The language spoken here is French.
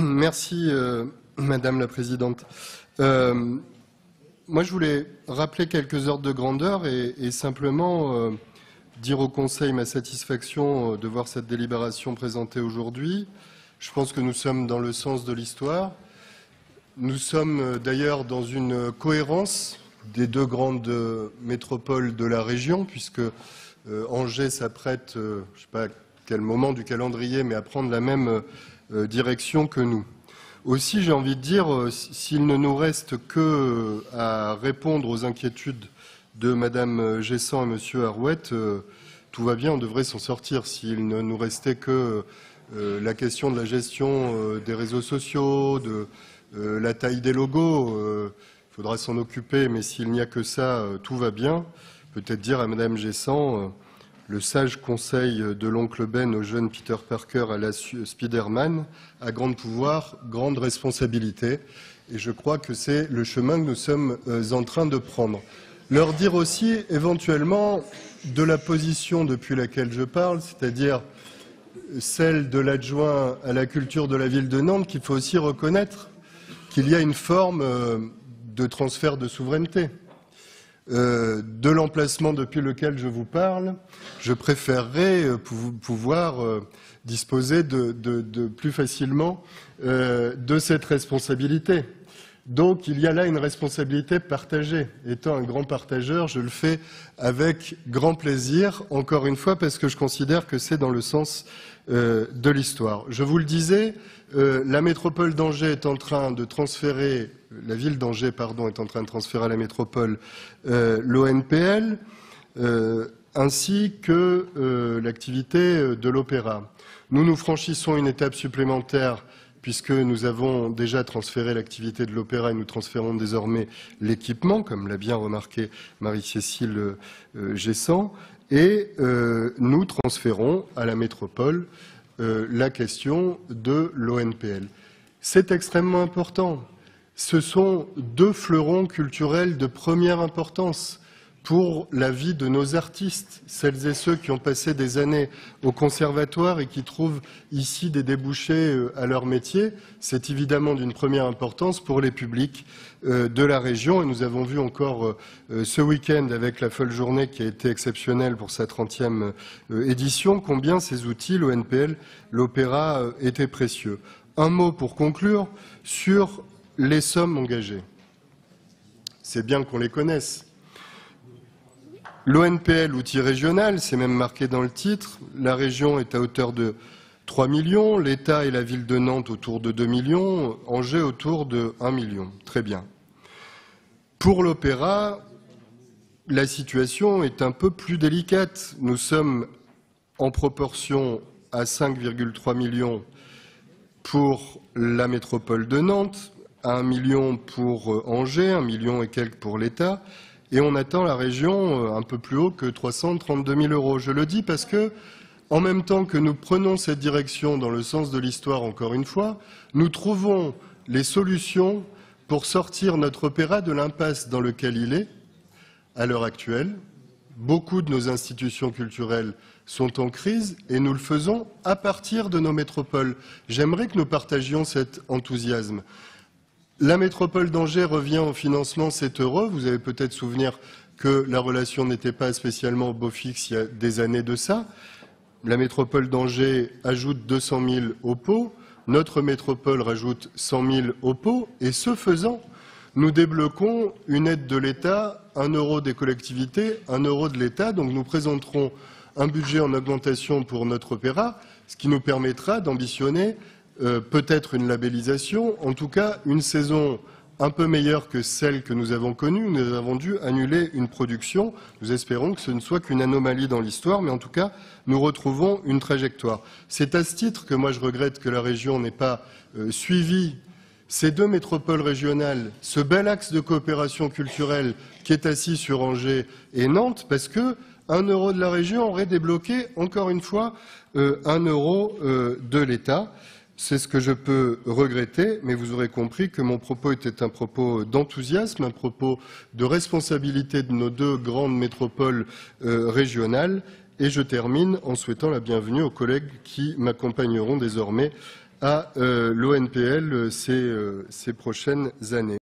Merci, Madame la Présidente. Moi, je voulais rappeler quelques ordres de grandeur et simplement dire au Conseil ma satisfaction de voir cette délibération présentée aujourd'hui. Je pense que nous sommes dans le sens de l'histoire. Nous sommes d'ailleurs dans une cohérence des deux grandes métropoles de la région, puisque Angers s'apprête, je ne sais pas à quel moment du calendrier, mais à prendre la même direction que nous. Aussi, j'ai envie de dire, s'il ne nous reste que à répondre aux inquiétudes de Madame Gessant et Monsieur Arouette, tout va bien, on devrait s'en sortir. S'il ne nous restait que la question de la gestion des réseaux sociaux, de la taille des logos, il faudra s'en occuper, mais s'il n'y a que ça, tout va bien. Peut-être dire à Madame Gessant le sage conseil de l'oncle Ben au jeune Peter Parker à la Spider-Man, à grand pouvoir, grande responsabilité. Et je crois que c'est le chemin que nous sommes en train de prendre. Leur dire aussi, éventuellement, de la position depuis laquelle je parle, c'est-à-dire celle de l'adjoint à la culture de la ville de Nantes, qu'il faut aussi reconnaître qu'il y a une forme de transfert de souveraineté. De l'emplacement depuis lequel je vous parle, je préférerais pouvoir disposer de plus facilement de cette responsabilité. Donc il y a là une responsabilité partagée. Étant un grand partageur, je le fais avec grand plaisir, encore une fois, parce que je considère que c'est dans le sens de l'histoire. Je vous le disais, la métropole d'Angers est en train de transférer, la ville d'Angers, pardon, est en train de transférer à la métropole l'ONPL, ainsi que l'activité de l'opéra. Nous franchissons une étape supplémentaire puisque nous avons déjà transféré l'activité de l'opéra et nous transférons désormais l'équipement, comme l'a bien remarqué Marie-Cécile Gessant, et nous transférons à la métropole la question de l'ONPL. C'est extrêmement important. Ce sont deux fleurons culturels de première importance pour la vie de nos artistes, celles et ceux qui ont passé des années au conservatoire et qui trouvent ici des débouchés à leur métier. C'est évidemment d'une première importance pour les publics de la région. Et nous avons vu encore ce week-end, avec la folle journée qui a été exceptionnelle pour sa 30e édition, combien ces outils, l'ONPL, l'opéra, étaient précieux. Un mot pour conclure sur les sommes engagées. C'est bien qu'on les connaisse. L'ONPL, outil régional, c'est même marqué dans le titre, la région est à hauteur de 3 millions, l'État et la ville de Nantes autour de 2 millions, Angers autour de 1 million. Très bien. Pour l'opéra, la situation est un peu plus délicate. Nous sommes en proportion à 5,3 millions pour la métropole de Nantes, à 1 million pour Angers, 1 million et quelques pour l'État. Et on attend la région un peu plus haut que 332 000 €. Je le dis parce que, en même temps que nous prenons cette direction dans le sens de l'histoire, encore une fois, nous trouvons les solutions pour sortir notre opéra de l'impasse dans laquelle il est à l'heure actuelle. Beaucoup de nos institutions culturelles sont en crise et nous le faisons à partir de nos métropoles. J'aimerais que nous partagions cet enthousiasme. La métropole d'Angers revient au financement, c'est heureux. Vous avez peut-être souvenir que la relation n'était pas spécialement au beau fixe il y a des années de ça. La métropole d'Angers ajoute 200 000 au pot, notre métropole rajoute 100 000 au pot, et ce faisant, nous débloquons une aide de l'État, 1 € des collectivités, 1 € de l'État. Donc nous présenterons un budget en augmentation pour notre opéra, ce qui nous permettra d'ambitionner peut-être une labellisation, en tout cas une saison un peu meilleure que celle que nous avons connue. Nous avons dû annuler une production. Nous espérons que ce ne soit qu'une anomalie dans l'histoire, mais en tout cas, nous retrouvons une trajectoire. C'est à ce titre que moi je regrette que la région n'ait pas suivi ces deux métropoles régionales, ce bel axe de coopération culturelle qui est assis sur Angers et Nantes, parce que 1 € de la région aurait débloqué, encore une fois, 1 € de l'État. C'est ce que je peux regretter, mais vous aurez compris que mon propos était un propos d'enthousiasme, un propos de responsabilité de nos deux grandes métropoles régionales. Et je termine en souhaitant la bienvenue aux collègues qui m'accompagneront désormais à l'ONPL ces prochaines années.